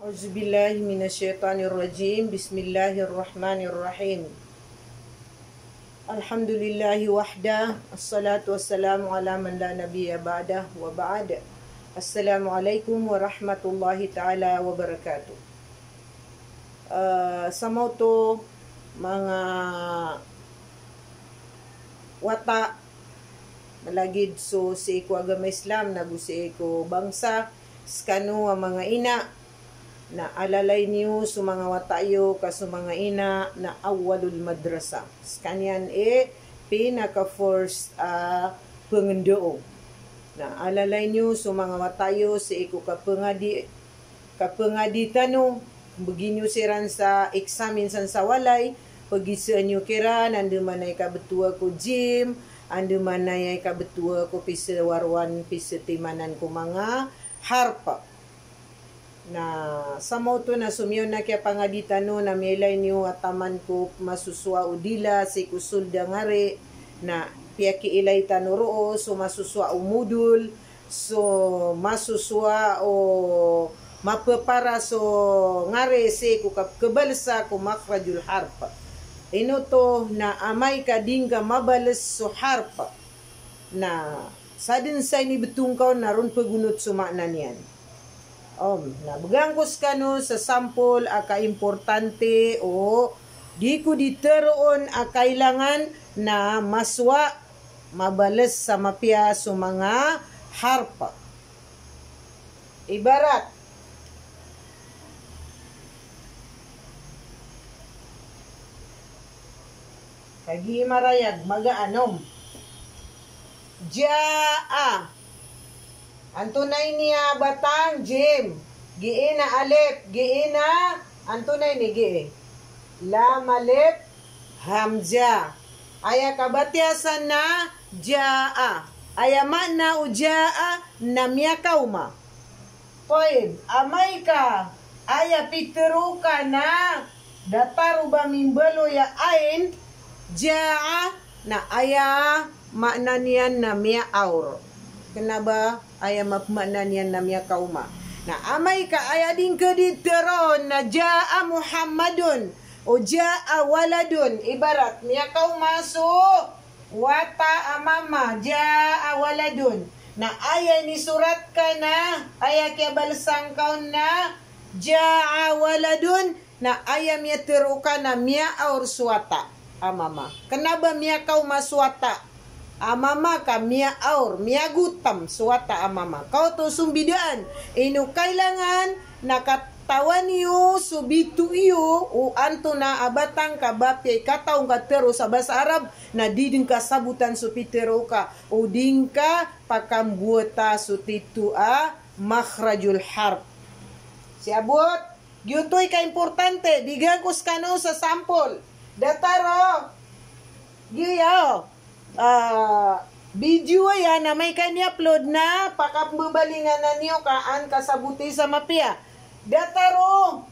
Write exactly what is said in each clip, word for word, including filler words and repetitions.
Auzubillahi minasyaitonirrajim. Bismillahirrahmanirrahim. Alhamdulillahi wahda. Assalatu wassalamu ala man la nabiyya ba'dah wa ba'd. Assalamualaikum warahmatullahi ta'ala wabarakatuh. Uh, sa mo to mga wata malagid so si ko agama Islam nagusi ko bangsa skano ang mga ina na alalay niyo sa mga watayo kaso mga ina na awalul madrasa. Kanyan e pinaka first uh, pengendo na alalay niyo sa mga watayo sa iko kapangadi kapangadi tano begini siran sa eksamin san sa walay pagisaan niyo kira nandu manay kabetua ko gym andu manay kabetua ko pisa warwan pisa timanan ko mga harpa na sa moto na sumiyon na kaya pangaditan no na milay niyo ataman ko masuswa udila si kusulda ngare na piyaki ilay tanuro so masuswa umudul so masuswa o mapapara so ngare si ku kebalsa ko makrajul harpa ino to na amay ka dingga mabales so harpa na sadin sa ini betungkaw naron pagunot sumaknan yan. Om, na bagangkos ka no sa sample aka importante o di ko diteroon a kailangan na maswa mabales sa mapia so mga harpa. Ibarat kagi marayag magaanom jaa antunay niya batang jim giina alep giina antunay ni gi lam alep hamza aya kabatyasan na jaa aya makna ujaa na miyakauma poin amay ka aya pitero ka na dataru ba mimbalo ya ain jaa na aya makna niyan na miya aur kenapa aya makna niyan na miya kauma na amay ka aya din ka diteron na jaa Muhammadun o jaa waladun ibarat miya kauma so wata amama jaa waladun na aya ni surat ka na aya kaya balsang kaun na jaa waladun na aya miya teruka na miya aur suwata amama kenapa miya kauma suwata amama ka miya aur miya gutam suwata amama kau to sumbidaan ino kailangan nakatawan niyo subitu iyo o anto na abatang ka bapya kataong ka tero sa bahasa Arab na diding ka sabutan su pitero ka o ding ka pakambuota su titu a makhrajul harf siabot gyutoy ka importante bigagos ka no sa sample dataro giyo Uh, video yan na may kanya upload na pakapbabalingan na niyo kaan kasabuti sa mapia dataro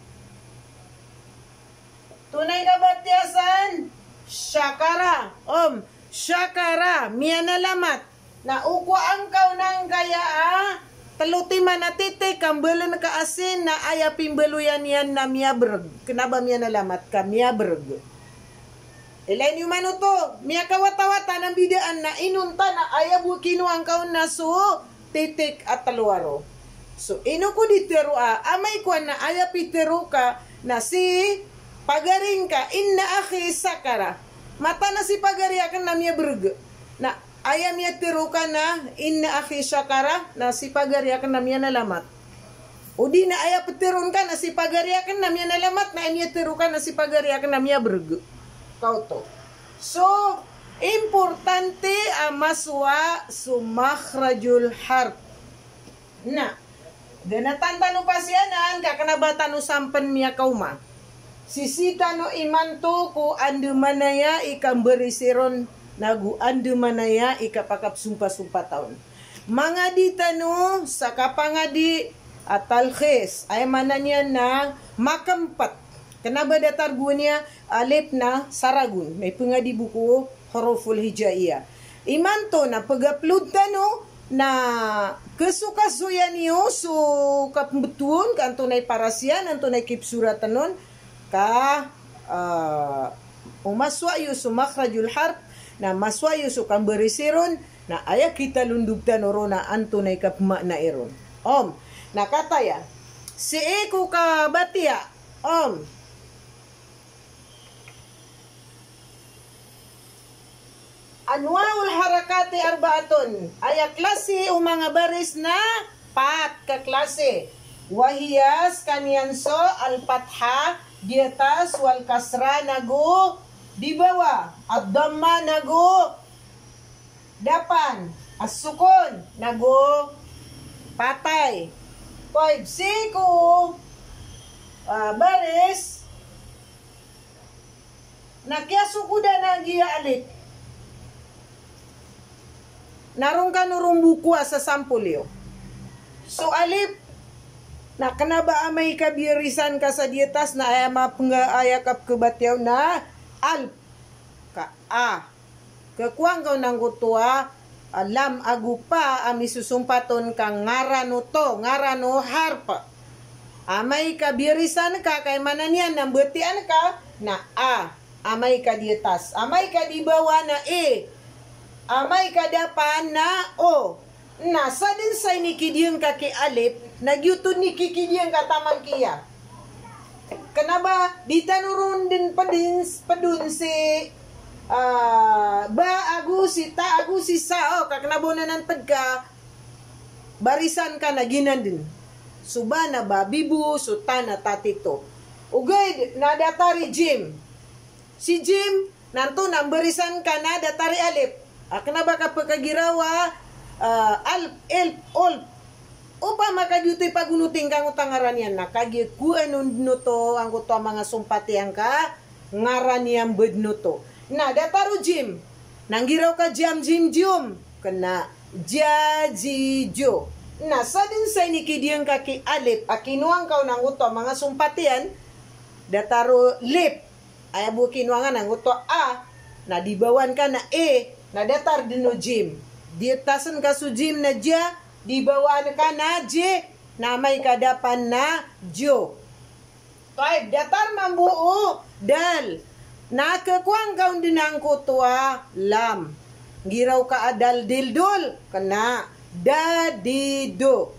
tunay na batyasan syakara om syakara miya nalamat na ukwa ang kaw nang kaya ah talutiman na titik kambalan ka asin na aya pimbaluyan yan na miya berg kenapa miya nalamat ka miya berg ilain yung mano to, miya kawata-wata ng bidaan na inunta na ayabu kinuang kaon na so titik at taluaro. So, ino ko ditero a, amay ko na ayapi tero ka na si pagaring ka, inna akhi sakara. Mata na si pagari akan na miya berg. Na ayam miya tero ka na, inna akhi sakara, na si pagari akan na miya nalamat. O di na ayap teron ka na si pagari akan na miya nalamat, na miya tero ka na si pagari akan na miya berg. Kau to. So, importante ang maswa sumakhrajul harf. Na, ganatan tano pasyanan, kakanabatan no sampan miya kauma. Sisita no imanto ko andu manaya ikang berisiron nagu andu manaya ikapakap sumpa-sumpa taon. Mga di tano sa kapangadi atalkhes ay mananya na makampat. Kenapa datar guanya alif na saragun. May pengadi buku huruful hijaiyah. Iman to na pag-upload tano na kesukasuyan niyo so kapbetuon kan tunay parasyan ang tunay kipsuratan nun ka uh, umaswayo so makhrajul harf na maswayo so kamberisiron na aya kita lundugtan oro na ang tunay kapma na iron. Om, nakataya si eko ka batia om anwaul harakati arbaatun aya klase o mga baris na pat ka klase wahiyas kanyanso al-fatha di atas wal kasra nago di bawah ad-dhamma nago dapan as-sukun nago patay five siko uh, baris nakiasukuda na giya alit narong ka nurong buku sa sampulyo. So alip, na kanaba amay kabirisan ka sa dietas na ay mapanga ayakap kebatyaw na alp ka a. Kakuang ka ng kutua, alam agupa ami susumpaton ka ngarano to, ngarano harpa. Amay kabirisan ka kay mananyan ng betian ka na a. Amay ka dietas. Amay ka dibawa na e. Amay kadapan na o nasa din sa nikidiyang kaki alip nagyutod ni kikidiyang katamang kiya kanaba di tanurun din pa din padun si uh, ba agu si ta agu si sa o kakanabunan ng pagka barisan ka na ginan din suba na ba bibu sutana tatito ugay na datari Jim si Jim nanto nang barisan ka na datari alip akna ba kapag kagirawa uh, alp, elp, olp upa makadyutoy pagunuting kang utangaran yan na kagikuan no to ang kuto mga sumpati ang ka ngaran yan bedno to na dataro Jim nanggiraw ka jam jim jum kena jaji jo na sa din sa inikidiyang kaki alip akinuang kau nang kuto mga sumpatian dataro lip ay bu kinuangan nang kuto a na dibawan ka na e na datar dino Jim. Dietasan ka su Jim na ja, dibawaan ka na J, na may kadapan na Jo. Five, datar mambuo, dal. Nakakuang kaun din ang kutwa, lam. Giraw ka adal dildol, kana, dadido.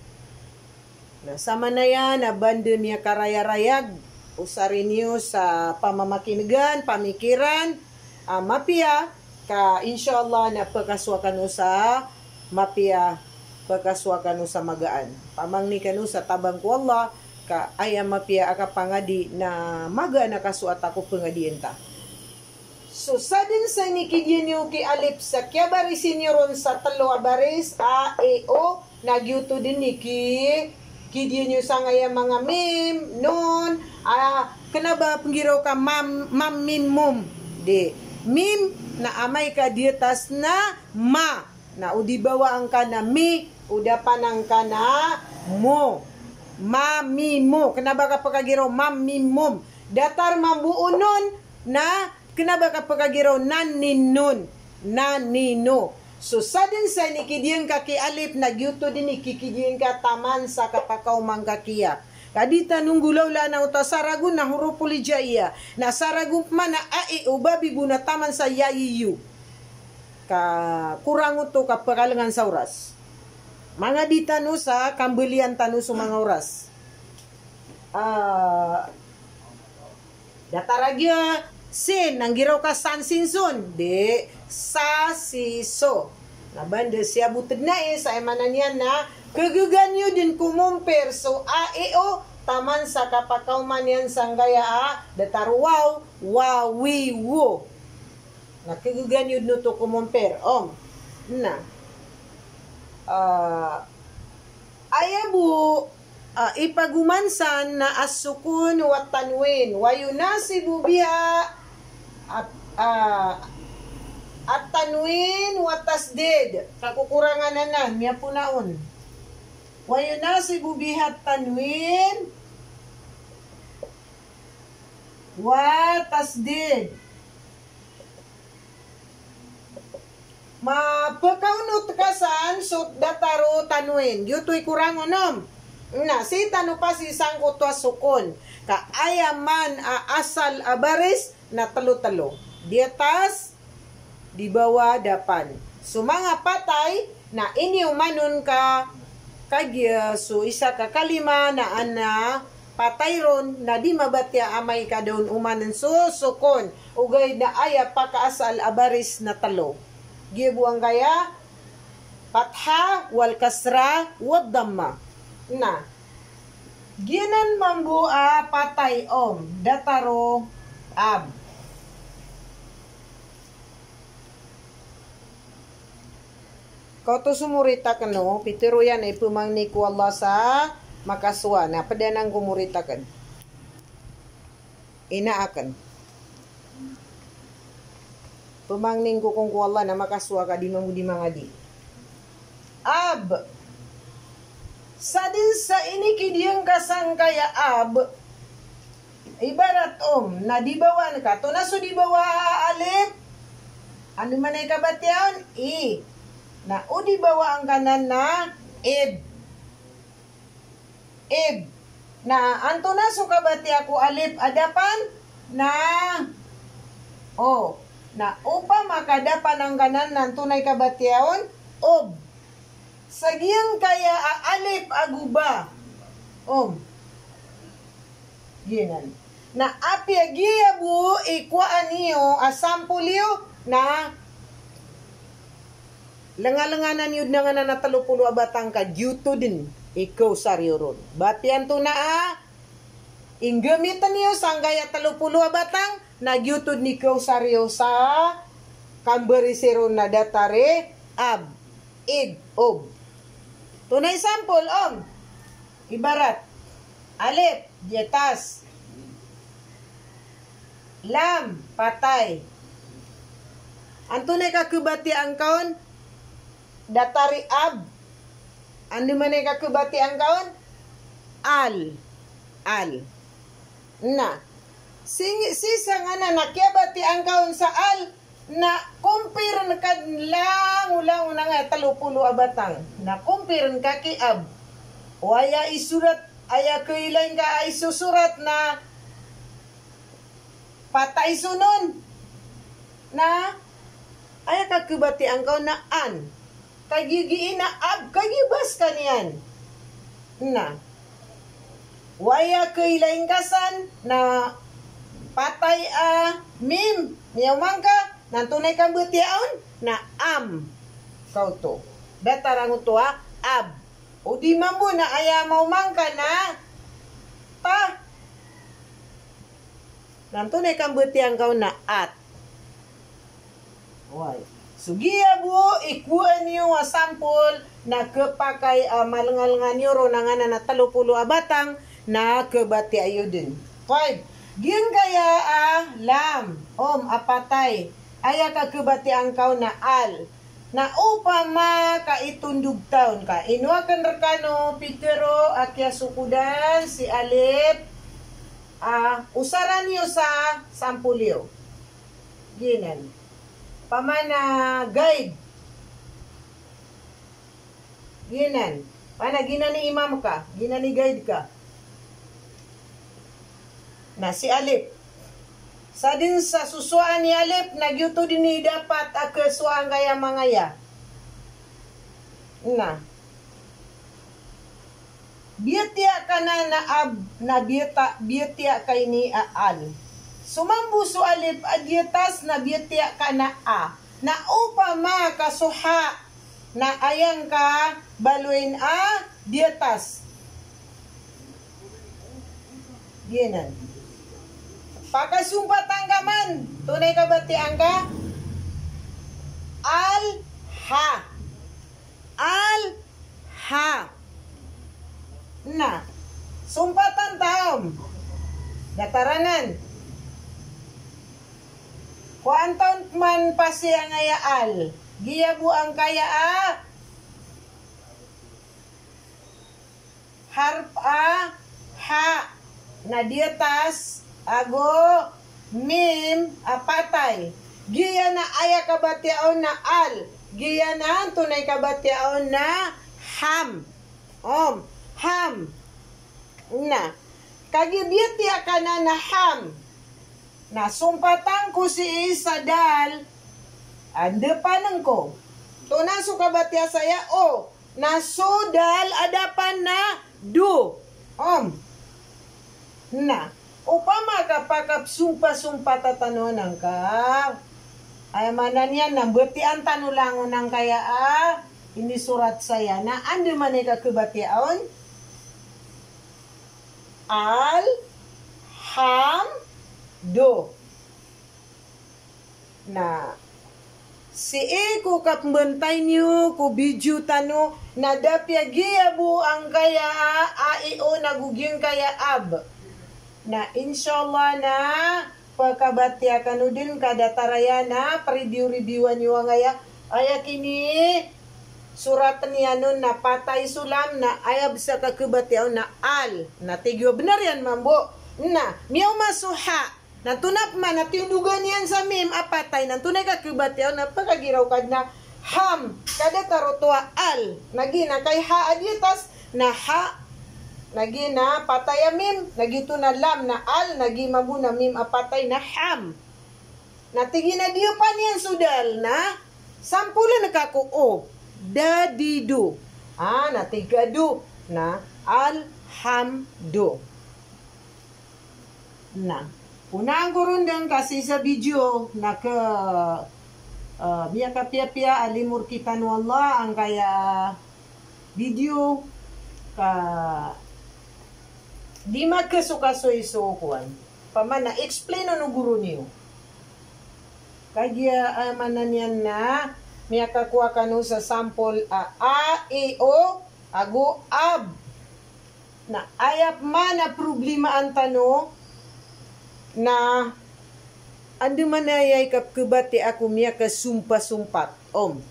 Nasama na yan, abandon niya karaya-rayag. Usarin niyo sa pamamakinigan, pamikiran, uh, mapia, ka insyaallah na pagkaswakan sa mapia pagkaswakan sa magaan pamangni kanu sa tabang ko Allah ka ayam mapia aka pangadi na maga na kasuat ako pangadienta so sa din sa nikidyan niyo ki alip sa kya barisin niyo ron sa talo baris a e o nagyuto din ni ki kidyan niyo sa ngaya mga mim nun ah kanaba panggiraw ka mam mam mim mum di mim na amay ka dietas na ma na udibawa ang ka na mi udapan ang ka na mo ma mi mo kanaba ka pagkagiraw mam mi mom datar mambuo nun na kanaba ka pagkagiraw nan ninon nan nino so sa din sa nikidiyang kaki alip nagyuto din ikikidiyang ka taman sa kapakaw mangkakiya kadita nung gulaw la na uta saragun na hurupuli jaya na saragun man na ai ubabi buna taman sa yayiyu ka kurang uto ka pagalangan sa oras mga dita no sa kambelian tanu sa mga oras ah uh, dataragya sin nang giraw ka san sinson de sa siso na banda siya butid na eh sa emanan yan na kaguganyo din kumumper so a e o taman sa kapakauman yan sanggaya a dataruwaw wawi wo na kaguganyo no to kumumper om na uh, ayabu uh, ipagumansan na asukun wa tanwin wa yunasibu biha at uh, at tanwin wa tasdid kakukurangan na na miya punaon wa yunasibu biha tanwin wa tasdid mapakaunot kasan so dataro tanuin yutoy kurang onom na si tanu pa si sangko to sukon ka ayaman a asal abaris na talo-talo di atas di bawah dapan so mga patay na iniumanon ka kagya so isa ka kalima na ana patay ron na di mabatya amay ka doon umanan susukon ugay na aya pakaasal abaris na talo gibuang kaya patha wal kasra wad damma na ginan mambua patay om dataro ab kau to sumurita kano pitiro yan ay pumangni ko Allah sa makaswa na padanang kumurita kan inaakan pumangning ko kung Allah na makaswa ka di mamudi mga di ab sa din sa inikidiyang kasang kaya ab ibarat om na dibawan ka to na so dibawa alip ano man ay kabatyan i na o dibawa ang kanan na ib ib na anto na so kabati ako alip adapan na o na upa makadapan ang kanan ng tunay kabatyaon ob sagiyang kaya aalip aguba om ginan na apya giyabu ikwaan niyo asampulyo na lenga-lenganan yun na nga na natalupulo abatang ka dito din ikaw sarioron batyan to na a inggamitan niyo sanggaya talupulo abatang nagyutod ni ko saryo sa kamberisero na datare ab id ob tunay sampol om ibarat alip dietas lam patay ang tunay kakubati ang kaon datari ab ano man ay kakubati ang kaon al al na Sing, sisa nga na nakyabati ang kaon sa al na kumpiran ka lang ulang na nga talupulo abatang na kumpiran ka ki ab o aya isurat aya kailan ka ay susurat na patay sunon na aya kakubati ang kaon na an kagigiin na ab kagibas ka niyan na waya kailan kasan na patay a uh, mim niyamang ka nantunay kang butiaon na am kau to datarang to ha ab o di mambo na aya maumang ka na ta nantunay kang butiang kau na at why sugiya bu ikuan niyo a sample na kepakai uh, malengal-ngan euro na nga na talupulo abatang na kebati ayo din five Giyang kaya a ah, lam, om, apatay, aya ka kubati ang kau na al, na upama ka itundug taon ka. Inuakan rekano, pitero, akya sukudan, si alip, ah, usaran niyo sa sampulyo. Ginan. Pamana guide. Ginan. Pana ginan ni imam ka, ginan ni guide ka. Na si alip sa din sa susuan ni alip nagyuto din ni dapat akeswaan kaya mangaya na biatya ka na na ab na biata biatya kay ni aal sumambu su alip adyatas na biatya ka na a na upama kasuha na ayang ka baluin a diatas ginan pakasumpat tanggaman tunay ka bati angka al ha al ha na sumpatan taom dataranan kuanton man pasi ang aya al giyabu ang kaya a harp a ha na dietas ago mim apatay giya na aya kabatiaon na al Giyanan tunay kabatyaon na ham. Om, ham. Na. Kagibitya ka na na ham. Na sumpatan ko si isa dal. Ande panang ko. Tunaso kabatya saya o. Na sudal adapan na do. Om. Na. Upama kapakap sumpa-sumpa tatanonan ka. Ay manan yan na betian tanulangon ng kaya ah. Ini surat saya na ande maneka kebatiaon. Al ham do. Na si e ko kapmentay niyo ko biju tano nadapya giabu ang kaya a io naguging kaya ab. Na insyaallah na pagkabatya kanudin kada taraya na review-reviewan niyo ngaya aya kini surat niya nun na patay sulam na ayab sa kakebatyaw na al na tigyo benar yan mambo na miyaw masuha na tunap man na tinugan yan sa mim apatay na tunay kakebatyaw na pagkagiraw kad na ham kada tarotua al nagina kay ha aditas na ha nagina patay mim nagito na lam na al nagima mo na mim apatay na ham na tigina diyo pa niyan sudal na sampula nakakuo dadidu. Ah, natigadu na alhamdu. Na, unang kurundang kasi sa video na ke uh, biya kapia-pia alimur kita no Allah ang kaya video ka di magkasukasoy-so kuan. Pamana explain ano guru niyo. Kaya uh, manan yan na miya kakuha ka no sa sample a, a, e, o, ago, ab. Na ayap man na problema ang tano na ando man ayay kapkabati ako miya ka sumpa-sumpat. Om.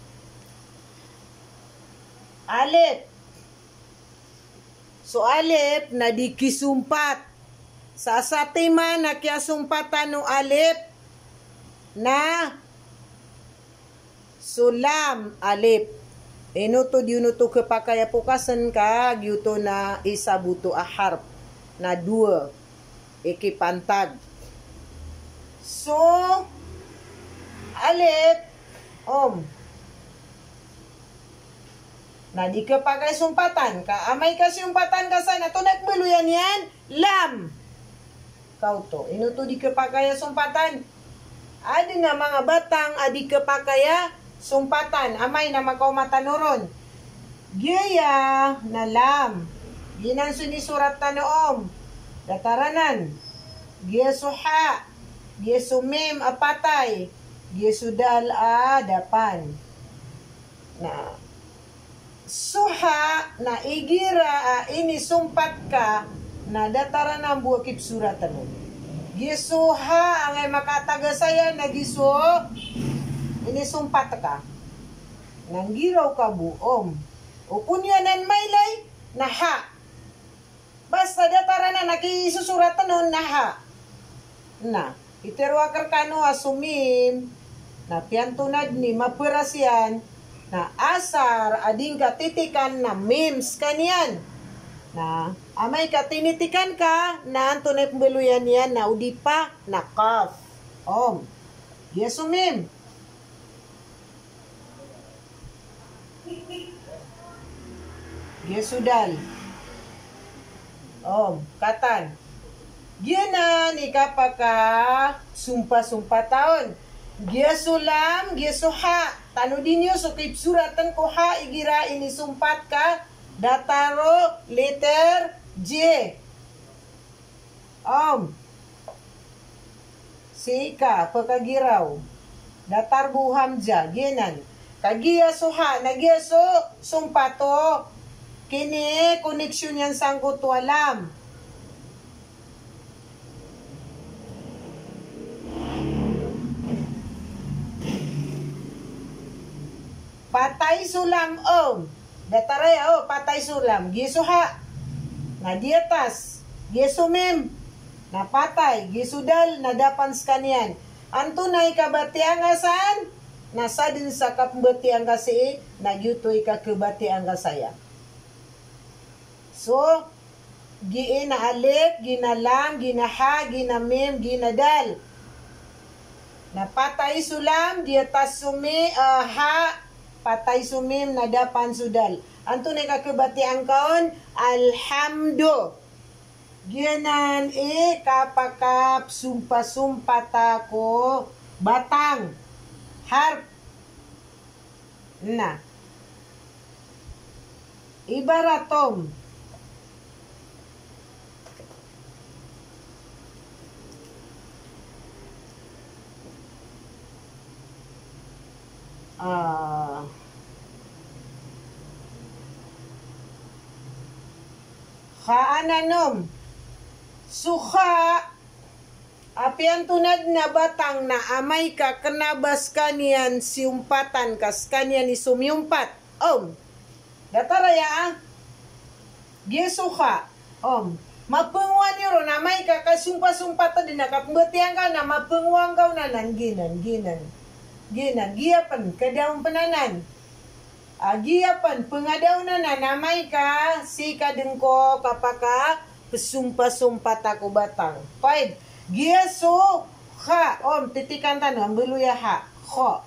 Alip. So alip na di kisumpat. Sa sati man na kya sumpatan no alip na sulam alip. Inuto diunuto kepakaya pukasan ka gyuto na isa buto aharp na dua ikipantag. So alip om na di kepakay sumpatan ka amay ka sumpatan ka sana to nagbeluyan yan lam kau to inuto di kepakaya sumpatan ada nga mga batang adi kepakaya sumpatan, amay na makaw matanuron. Gaya na lam. Ginang sunisurat na noom. Dataranan. Gaya suha. Gaya sumim apatay. Gaya sudal adapan. Na suha na igira ini sumpat ka na dataranan buakip suratan mo. Gaya suha ang ay makatagasaya na giso ini sumpat ka. Nanggiraw ka buom. O kunyanan maylay na ha. Basta datara na nakisusuratan nun na ha. Na. Iterwakar ka no asumim. Na piyantunad ni mapirasyan. Na asar ading katitikan na memes kanyan. Na amay katinitikan ka na antunay pembeluyan yan na udipa na kaf. Om. Yasumim. Gesudal. Om, katan. Gina ni kapaka sumpa-sumpa taon. Gesulam, gesuha. Tano din nyo, so kip suratan ko ha, igira ini sumpat ka. Dataro, letter J. Om. Sika, pagkagiraw. Datar buham ja, ginan. Kagiya suha, nagiya so, sumpato. Kini, koneksyon yan sangkot walam. Patay sulam om. Dataray oh, patay sulam. Gisuha. Na dietas. Gisumim. Na patay. Gisudal. Na dapan skanian. Antunay kabatiangasan. nasa din sa kapembeti angka si na yutoy ka kebati angka saya. So, giin na alip, ginalam, ginaha, ginamim, ginadal. Napatay sulam, di atas sumi, uh, ha, patay sumim, nadapan sudal. Anto na kakebati angkaon, alhamdo. Gianan e kapakap sumpa-sumpa ko batang harp na ibaratom ah kaananom suha apian tunad na batang na amay ka kanabas kanian siumpatan kas kanian ni sumiumpat. Om, dataraya ah. Gisuha. Om, mapengwan yoro na may ka kasumpa-sumpatan din nakapembetiang ka na mapengwang kau nanan ginan ginan. Ginan giapan kadaung penanan. Agiapan pengadaw na na namay ka si kadengko kapaka pesumpa-sumpat ako batang. Five. Giaso ha. Om, titikan tanong. Beluya ha. Ho.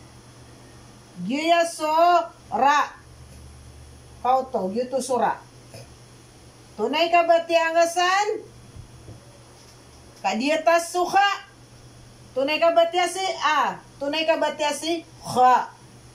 Giaso ra. Pauto. Gitu sura. Tunay ka ba tiangasan? Kadiatas suha. Tunay ka ba si a? Tunay ka ba si ha?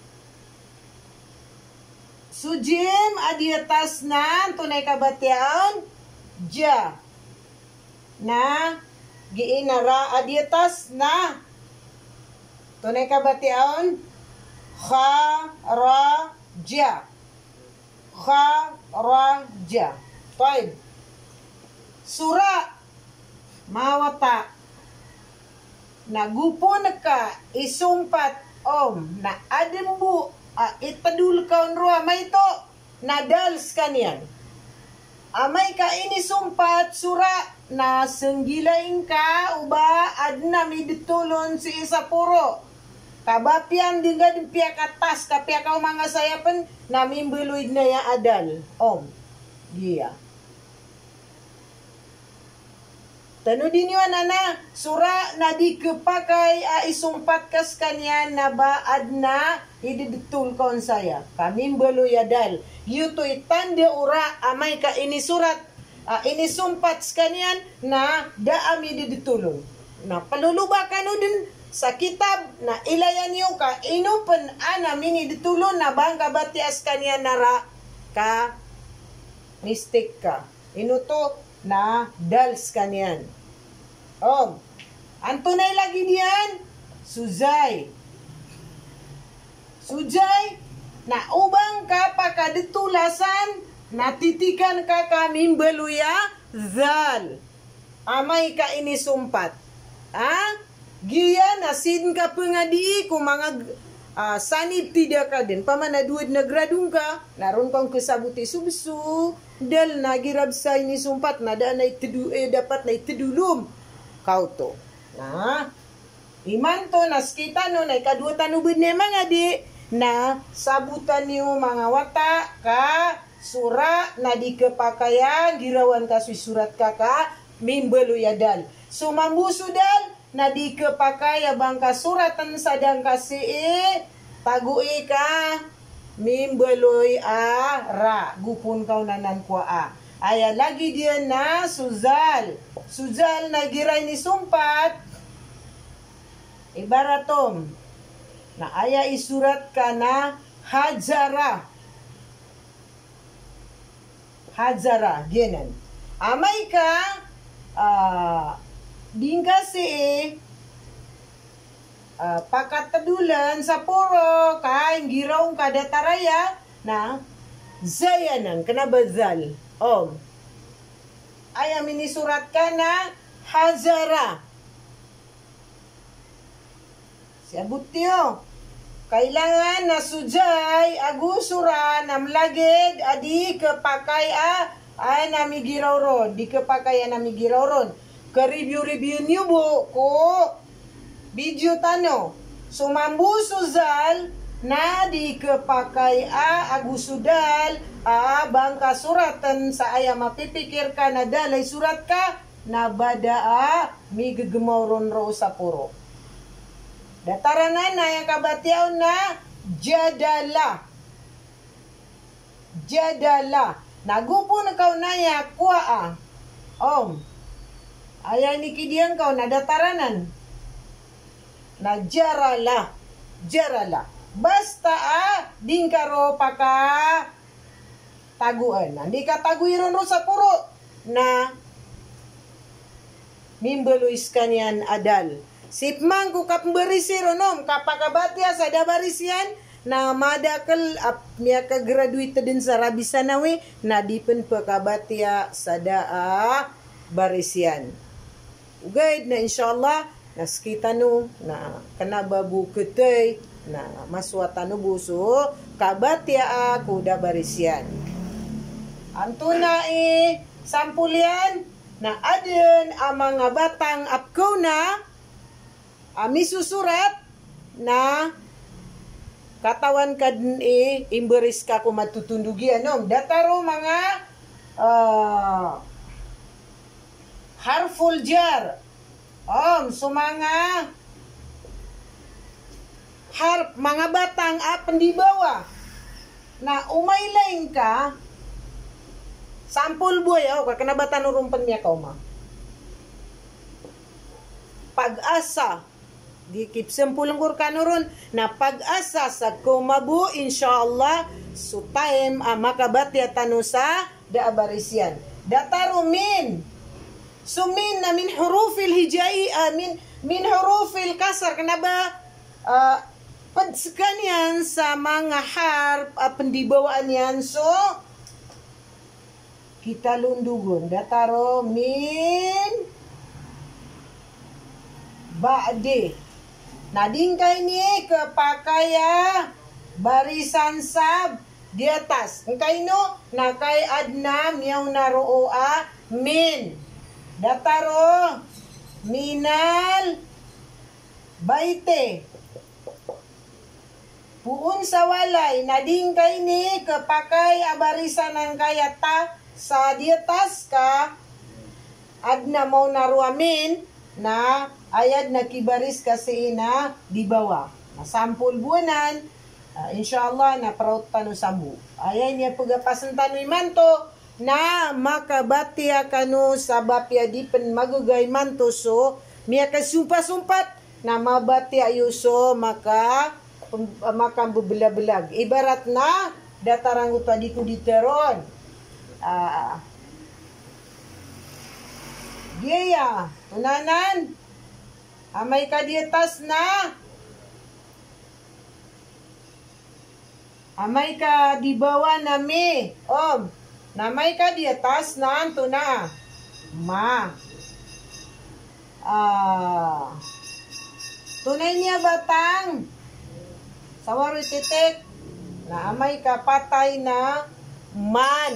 Sujim adiatas na. Tunay ka ba tiyan? Ja. Na giinara adiatas na. Tunay ka ba tiyan? Kha ra ja. Kha ra ja. Five. Sura mawata. Nagupon ka isumpat om na adembu uh, itadul kaun ruwa may to nadals kanyan. Amay ka inisumpat sura na senggilaing ka uba adna mi ditulon si isa puro. Kabapian dinga din piak atas kapia kau mga sayapan na mimbeluid na ya adal. Om. Gia. Tanu din yun ana sura na di kepakai a isumpat kas kanyan na ba adna ididitul kaun saya. Kami beluid adal. Yuto itande ura amay ka ini surat uh, ini sumpat sekalian na daami ditulong na paluluba kanu din sa kitab na ilayan niyo ka inupan ana mini ditulong na bangka batias kanyan nara ka mistake ka inuto na dals kanyan. Om, antunay lagi diyan suzay sujay na ubang ka pakaditulasan natitikan ka kaming beluya zal. Amay ka inisumpat. Ah? Giya nasin ka pengadi kung mga uh, sanib tidak ka din. Pamanaduid na gradung ka. Naroon kang kasabuti subsu. Dal nagirab sa inisumpat. Nada na itidu, eh, dapat na itidulum. Kau to. Na? Iman to naskita no na ikadutan ubid na mga di. Na sabutan niyo mga wata ka sura na di kepakayan girawan kasui surat kaka mimbelu yadal sumambu sudal na di kepakaya bangka suratan sadang kasi e tagui ka mimbelu a ra gupun kau nanan kwa a aya lagi dia na suzal suzal na giray ni sumpat ibaratom na aya isurat ka na hajara. Hajara, genan. Amay ka, uh, dingka si uh, pakatadulan sa puro, kain giraong kadataraya, na zayanan, kanabazal. Om. Aya minisurat ka na hajara. Siabot niyo. Kailangan na sujay agusura namlagid adi kepakai a ay namigiraw ron. Di kepakai a namigiraw ron. Ka-review-review niyo bo ko video tano. Sumambuso zal na di kepakai a agusudal a bangka suratan sa aya mapipikir ka na dalay surat ka na bada a mi gegemauron ro sa puro. Dataranan na yang kabatiaw na jadala. Jadala. Nagupo na kau na ya kuwa a. Om. Ayah ni kidiang kau na dataranan. Na jarala. Jarala. Basta a dingkaro paka taguan. Hindi ka taguiron ro sa puro na mimbeluis kanyan adal. Sipmang ku kap berisi ronom kapakabatya sa dabarisian na madakal ap miya ka graduate din sa rabisanawi na dipen pakabatya sa daa barisian. Ugaid na insyaallah naskita no na kanababu ketay na maswata no buso kabatya a kuda barisian. Antuna e sampulian na adin ang mga batang apko na ami susurat na katawan kadin e imberis ka ko matutundugi anom dataro mga uh, harful jar om so mga harp mga batang apan di bawah na umaylain ka sampul boy oh kakanabatan urumpan niya ka uma pag-asa di kipsempul ngkur kanuron na pag-asa sa kumabu insyaallah so time uh, makabatya tanusa da abarisian datarumin sumin na min hurufil hijai amin min hurufil kasar kenapa uh, padskan yan sa mga harp uh, pendibawaan yan so kita lundugon dataro min ba'de. Nadingkay ni kepakaya barisan sab di atas. Engkay no nakay adna miyaw naroo a min. Dataro minal baite. Puun sa walay nadingkay ni kepakay barisan ang kayata sa di atas ka adna mau naru amin na ayad na kibaris kasi na di bawah. Na sampul buwanan, uh, insyaallah na proud tanu sambu. Ayan niya pagapasan tanu imanto na makabatya kanu sabab ya dipen magugay manto so miya kasumpa-sumpat na mabatya yuso maka um, uh, maka bebela-belag. Ibarat na datarang utwa di kuditeron. Ah uh, Dia tunanan amay ka di atas na amay ka di bawah na mi om namay ka di atas na anto na ma ah tunay niya batang sawaro titik na amay ka patay na man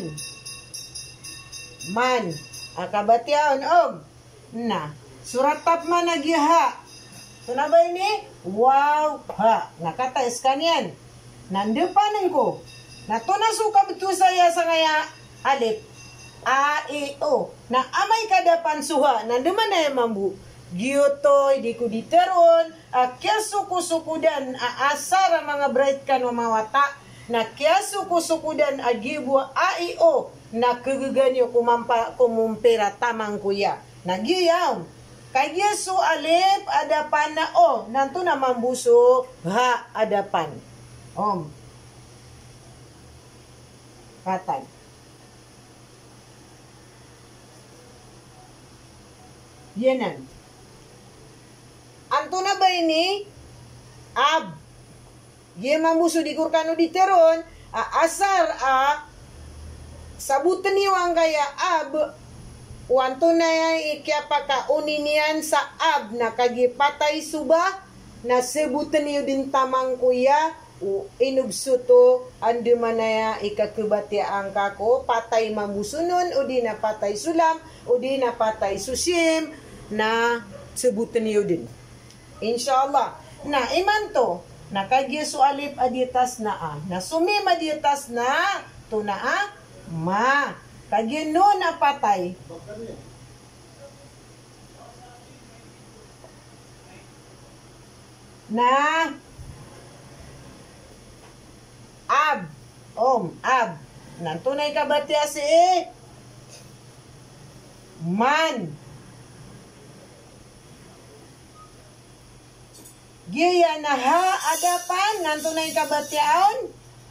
man akabatyaon om na surat tapma nagyaha so na ba ini wow ha nakataes kanyan nandepanin ko na to na suka betul saya sa ngaya alip a e o na amay kadapan suha nandeman na mambu giyotoy di ko diteron a kya suku-sukudan a asara mga bright kan mamawata na kya suku-sukudan a gibu a e o na kegeganyo kumampa kumumpera tamang kuya nagiyaw kay Yesu alip adapan na o nanto na mambuso ha adapan om patay yenan anto na ba ini ab ye mambuso di kurkano diteron a asar a sabutan niwang kaya ab wanto na yan ikiapaka uninian sa ab na kagipatay suba na sebutan niyo din tamang kuya u inubsuto andi manaya ikakibatya ang kako patay mamusunon o di na patay sulam o di na patay susim na sebutan niyo din insyaallah Na iman to. Nakagya su alip adietas na a. Na sumim adietas na to na a ma. Kagya no na patay. Na ab. Om. Ab. Nantunay ka ba tiya si man. Giya na ha adapan. Nantunay ka ba tiyaon?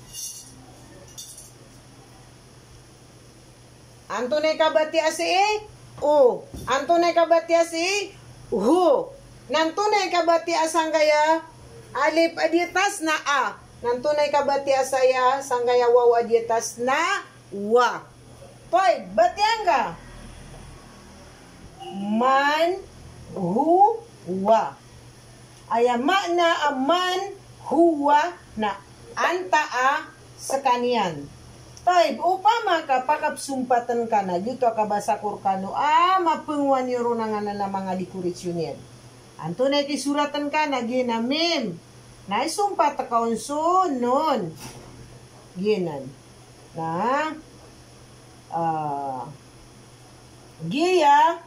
Antunay ka ba tiya si o. Antunay ka ba tiya si hu. Nantunay ka ba tiya sanggaya alip adietas na a. Nantunay ka ba tiya saya sanggaya waw adietas na wa. Five. Batiyan ka. Man, hu, wa. Aya makna aman, huwa na antaa sa kanian. Five. Upama ka pakapsumpatan ka na dito ka basakur ka no ah mapengwan yoro na nga na mga likurisyon yan. Antunay kisuratan ka na ginamim. Naisumpat akaon sunon. Ginan. Na uh, giya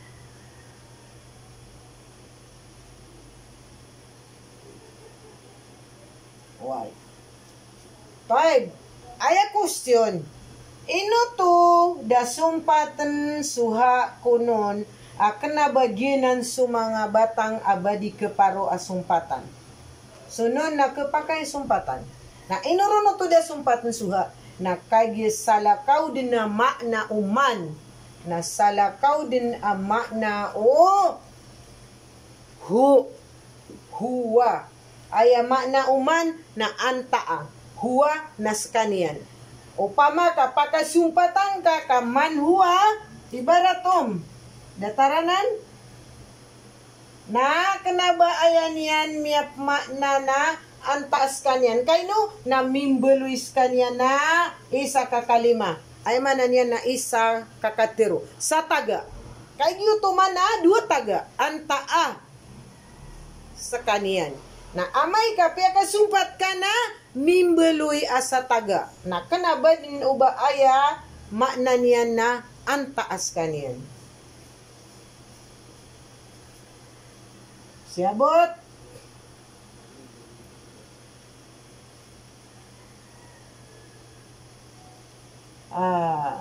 why? Five. Aya question. Ino to dasumpatan suha kunon akan nabaginan su mga batang abadi keparo asumpatan. Sunod na kapakay sumpatan. Na inuruno to da sumpatan suha. Na kagi salakaw din na makna uman. Na salakaw din ang makna o hu. Huwa. Ay makna uman na antaa. Huwa na skanian. Upama ka pakasumpatan ka ka man huwa. Ibaratom. Dataranan. Na kenaba ayan yan miap makna na antaas kanyan. Kay no, na mimbeluis kanyan na isa kakalima. Ay manan yan na isa kakatero. Sa taga. Kay yuto man na dua taga. Antaa sa kanyan. Na amay ka, piya kasumpat ka na mimbeluy asa taga. Na kenaba din uba aya makna niyan na antaas kanyan. Siabot. Ah.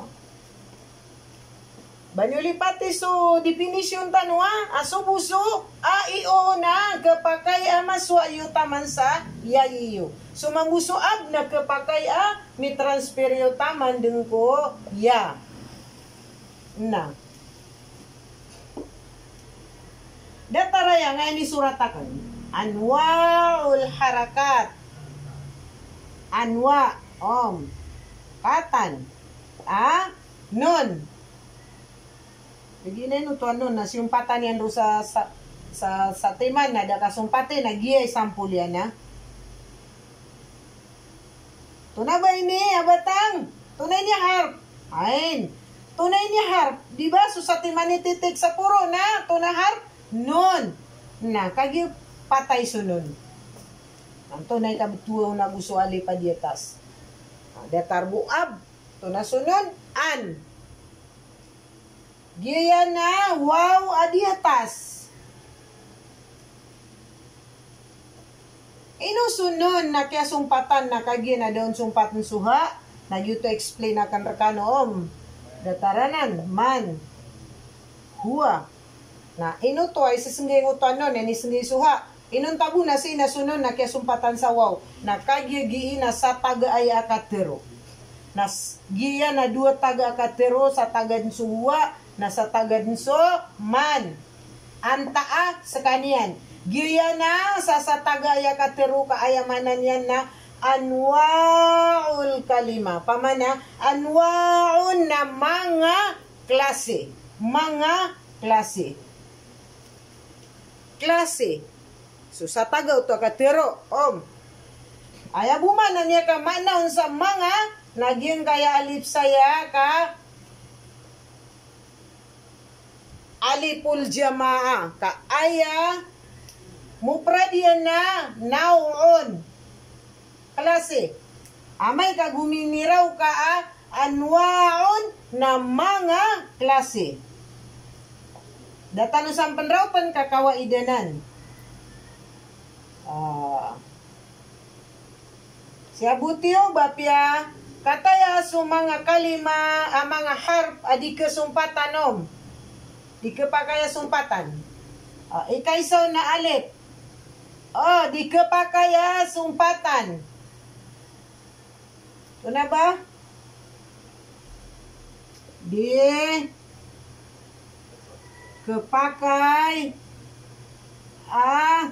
Banyulipati so definition tanwa aso buso a io na kapakay a maswa yu taman sa yayiyo. So mambuso ab na kapakay a mi transfer yu taman deng ko ya. Na. Dataraya nga ini suratakan. Anwaul harakat. Anwa. Om. Katan. Ah. Nun. Jadi na ito ano. Nasumpatan yan do sa sa, sa, sa timan na. Da kasumpate. Nagyay sampul yan na. Tuna ba ini abatang? Tunay niya harp. Ayn. Tunay niya harp. Diba? So sa timan ni titik sa puro na. Tuna harp. Nun, na kagi patay sunod. Ang tunay kabituaw na gusto ali pa dietas. Datar buab, to na sunod, an. Giya na, wow, adietas. Ino sunod na kaya sumpatan na kagi na doon sumpatan suha, na yuto explain akan rekano om. Dataranan, man, huwa. Na ino to ay sasenggay ngutan nun, ni senggay suha. Inon tabu na si nasunon na kaya sumpatan sa waw. Na kagyagi na sa taga ay akatero. Na giya na dua taga akatero sa taga suwa, na sa taga so man. Antaa sa kanian. Giya na sa sa taga ay akatero kaayamanan yan na anwaul kalima. Pamana, anwaun na mga klase. Mga klase. Klase. So sa tagaw to katero om. Aya bumana niya ka manaon sa mga naging kaya alip saya ka alipul jamaa ka aya Mufrad yan na naun. Klase. Amay ka guminiraw ka ah, anwaon na mga klase. Datano sa panrawpan kakawaidanan. Ah. Siya butiyo bapya kataya su mga kalima ang mga harp adi kesumpatanom. Di kepakaya sumpatan. Ah, ikaisaw na alip. Oh, di kepakaya sumpatan. Ito na ba? Di kepakai ah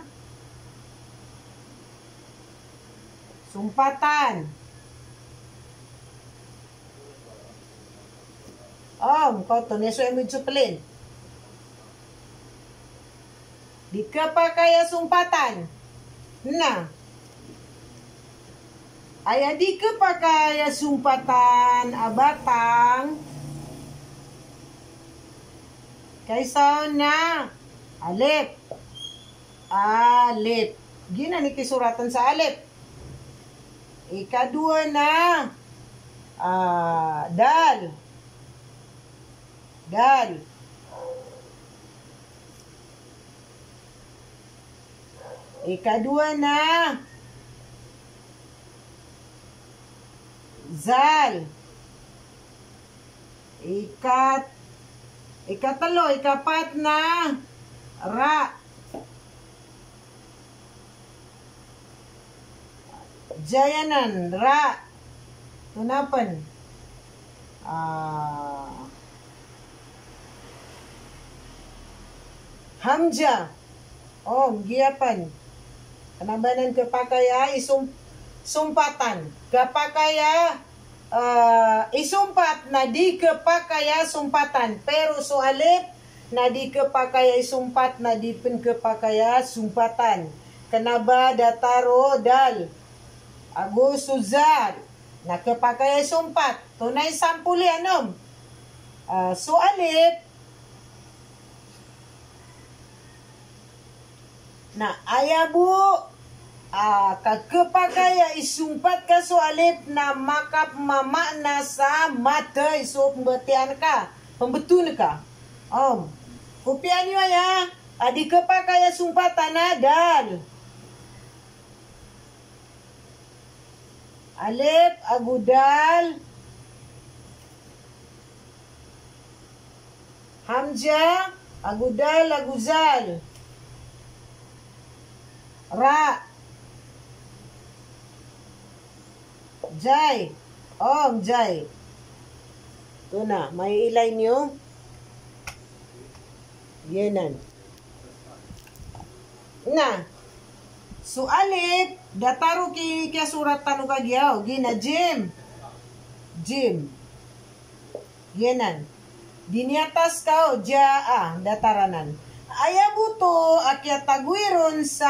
sumpatan. Oh, kau to neso emid supelin. Di kepakaya sumpatan. Nah. Aya di kepakaya sumpatan abatang kaysa na alip. Alip. Gina ni kisuratan sa alip. Ikadua na ah, dal. Dal. Ikadua na zal. Ikat ikatalo, ikapat na ra. Jayanan, ra. Tunapan. Ah. Hamja. Oh, giyapan. Kanabanan kepakaya isum sumpatan. Kepakaya uh, isumpat na di kepakaya sumpatan. Pero soalip na di kepakaya isumpat na di pun kepakaya sumpatan. Kenaba dataro dal. Agus suzal. Na kepakaya sumpat. Tunay sampuli anom. Uh, soalip na ayabu ah, kagkepakaya isumpat ka so alip na makap mamakna sa mata iso pembetian ka pembetun ka om kupian nyo ya adi kepakaya sumpatan adal alip agudal hamja agudal aguzal ra jay om jay ito na may ilay nyo yanan na so alip dataro ki kaya surat tanu kagyaw gina jim jim yanan diniatas kao jaa dataranan ayabuto akyat tagwiron sa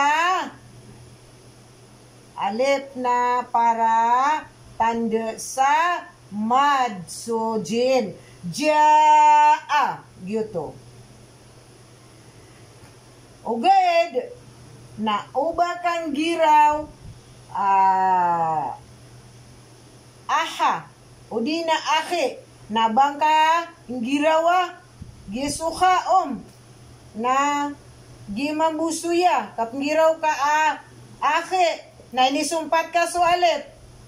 alip na para tanda sa mad so jin jaa gyuto ugad na uba kang giraw uh, aha o di na ahe na bangka girawa gisuha om na gimambusuya kapngiraw ka a ahe na inisumpat ka so alip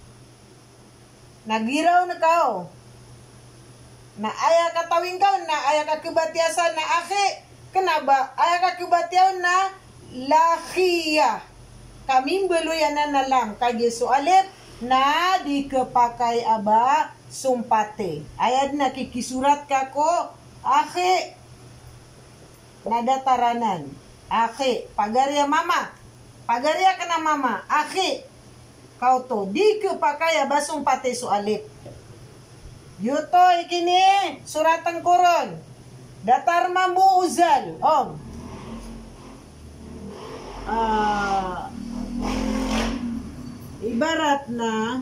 nagiraw na kao na aya katawing kao na aya ka kibatiasan na ahe kenaba aya ka kibatiaw na lahiya kaming beluyan na nalang kagi so alip na di kepakai aba sumpate ayad na kikisurat ka ko ahe nadataranan ahe pagarya mama pagarya ka na mama ahe kau to di kepakaya basung pate so alip yuto ikini suratan koron datar mambu uzal om uh, ibarat na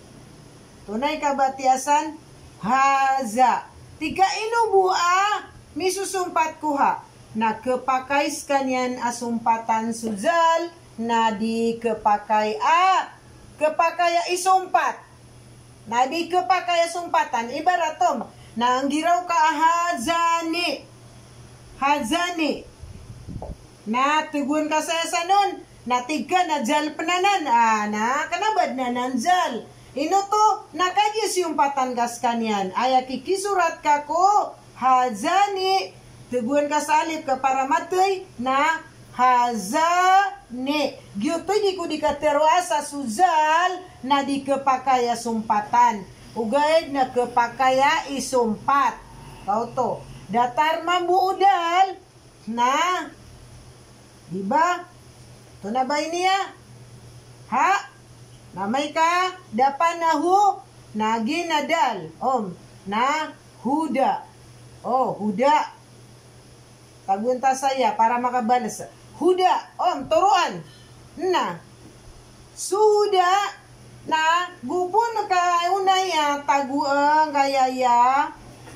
tunay kabatiasan haza tika inubua misusumpat kuha. Na kepakai sekalian asumpatan suzal. Na di kepakai a. Kepakai a isumpat. Na di kepakai asumpatan. Ibarat tom. Na ang giraw ka hazani. Hazani. Na tugun ka sa sanon. Na tiga na jal penanan. Ah, na kanabad na nanjal. Ino to, nakagis yung patanggas kanyan. Ay kikisurat ka ko, hazani. Tuguan ka sa alip ka para matay na hazani. Gyutoy di ko di katerwa sa suzal na di kepakaya sumpatan. Ugay na kepakaya isumpat. Kau to, datar mambuudal na, diba? Ito na ba niya? Ha? Namay ka, dapan na hu, na ginadal. Om, na huda. Oh, huda. Tagunta saya para makabalas. Huda, om, turuan. Na, suhuda, na gupon ka unaya, taguang kayaya.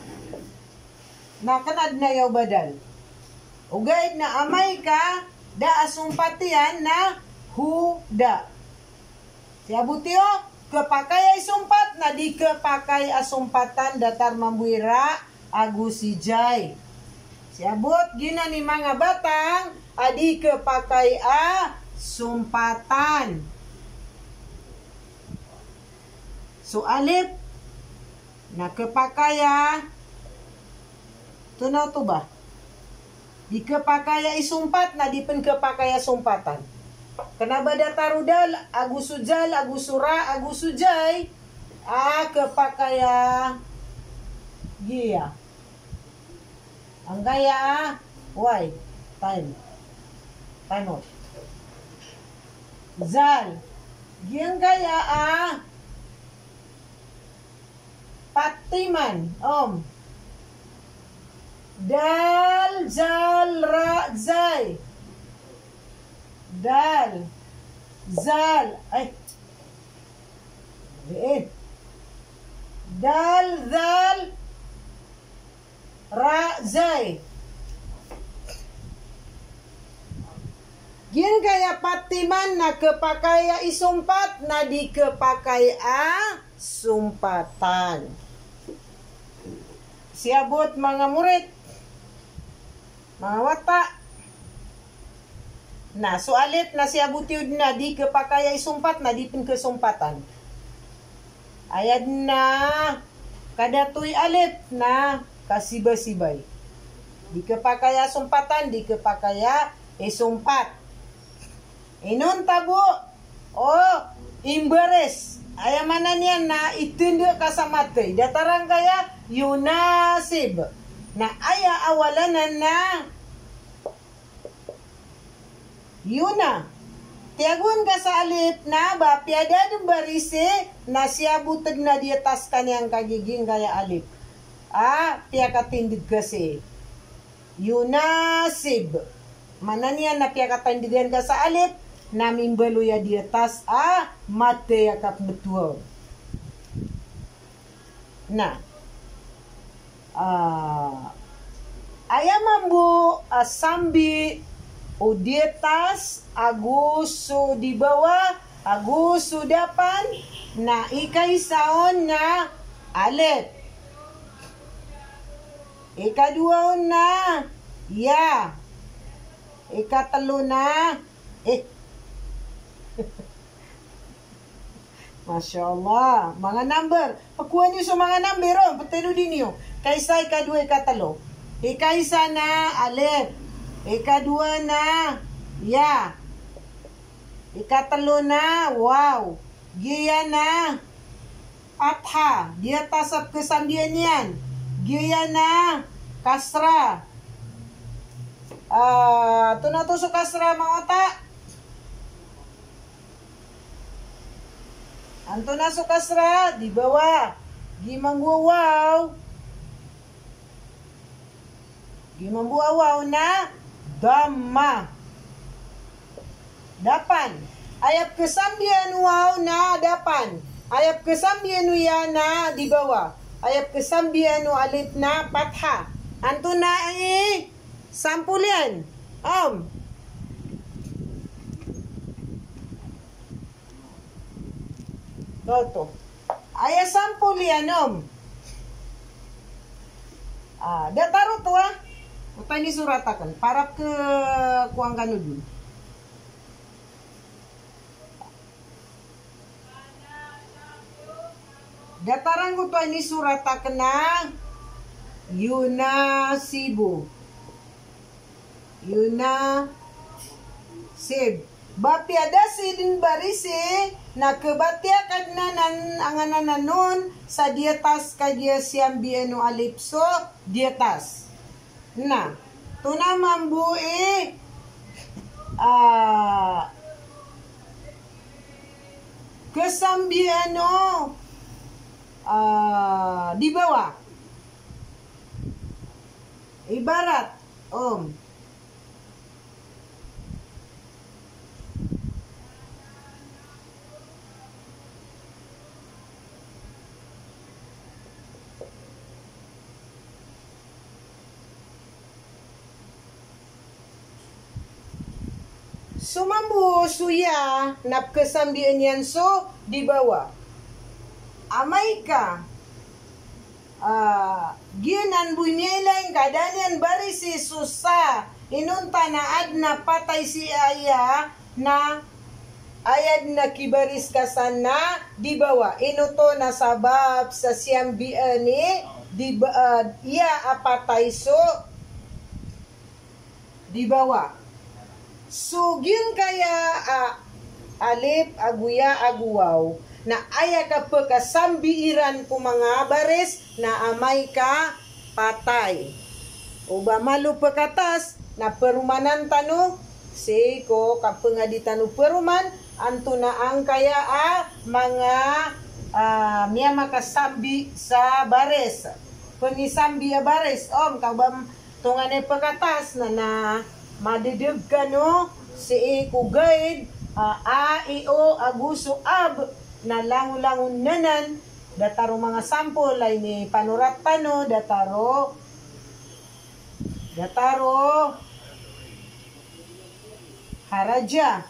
Na kanad na yaw badal. Ugay na amay ka, da asumpatian na huda. Siya butyo, kepakai ay sumpat na di kepakai asumpatan datar mambuira agusijay. Siya but gina ni mga batang adi kepakai a sumpatan. So alip na kepakaya tunaw to ba? Di kepakaya isumpat na di pen kepakaya sumpatan. Kenapa datarudal, agusujal, agusura, agusujay, a kepakaya gia. Ang gaya a, why? Time. Time out. Zal. Giyang gaya a, patiman. Om. Dal, zal, ra, zay. Dal, zal, ay, liit. Dal, zal, ra, zay. Gin kaya patiman na kepakaya isumpat na di kepakai a sumpatan. Siabot mga murid, mga wata. Na, so alit na siya butiod na di kepakaya isumpat na di pin kesumpatan. Ayad na kadatoy alit na kasibay-sibay. Di kepakaya sumpatan, di kepakaya isumpat. Inon tabo, o imberes. Ayamanan yan na itinda ka sa matay. Datarang kaya yunasib. Na aya awalanan na yuna. Tiagun ka sa alip na ba piada ng barise na siya butag na di atas kanyang kagiging kaya alip. Ah, piya katindig kasi. Yunasib. Manan yan na piya katindigan ka sa alip na mimbaluya di atas ah, mate yakap betul. Na. Ah, ayamambu uh, sambi o dietas aguso di bawah aguso dapan na ikaisaon na alet. Ikaduaon na ya. Ikatalo na eh. Masya Allah. Mga number. Pagkuha niyo sa mga number oh, patalo din niyo. Kaysa ikadua ikatalo. Ikaisa na alet. Ikadua na, ya. Ikatalo na, wow. Giya na, atha. Dia tasap kesambian yan. Giya na, kasra. Ah, uh, na to sa kasra mga otak. Anto na sa kasra, di bawah. Gimang wow. Gimang wow na. Dhamma. Dapan. Ayap kesambian wow na dapan. Ayap kesambian ya na di bawah. Ayap kesambian alif na patha. Anto na eh, sampul yan. Om. Toto. Aya sampul yan, om. Ah, dataro to ah. Utay ni suratakan para ke kuang kanudun. Dataran ko to ni suratakan na Yuna Cebu. Yuna Sib. Bapiada sidin barisi na kebatia kadnanan anganan nun sa dietas kadya siyam bieno alipso dietas. Na, tuna mambui ah kesambiano ah di bawah. Ibarat om sumambu suya nap kesambian yan so di bawah. Amay ka uh, ginan bunyelang kadanian barisi susa inunta na ad na patay si aya na ayad na kibaris kasana di bawah. Inuto na sabab sa siyam biani di uh, iya apatay so di bawah. Sugin kaya uh, alip aguya aguwaw na aya ka pagkasambiiran ko mga baris na amay ka patay. Uba malu pagkatas na perumanan tanu si ko kapangaditan u peruman anto na ang kaya a mga uh, miya makasambi sa baris. Pengisambi a baris om kabam tunganay pagkatas na na madidib ka no si ko guide uh, a i o aguso ab na langulangun nanan dataro mga sampol ay ni panurat pano dataro dataro haraja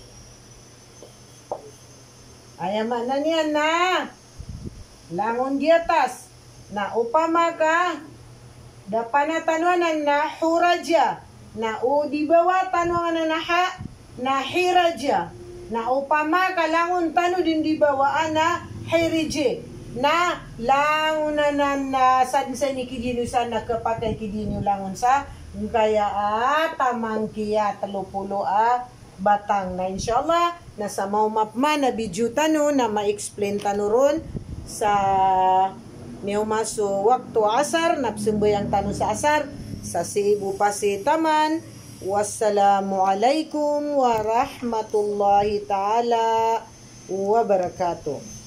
ayaman na niyan na langun dietas na upama ka dapana tanuanan na huraja na o di bawah tanuanan na ha na hiraja na upama kalangon tanu din di bawah na hirije na langunan na sad sa ni kidinusan na kapatay kidinu langon sa kaya a tamang kiya talupulo a batang na inshallah na sa maumapma na video tanu na ma-explain tanu ron sa niyo maso waktu asar napsumbayang tanu sa asar sa Cebu Pasitaman. Wassalamualaikum warahmatullahi ta'ala wabarakatuh.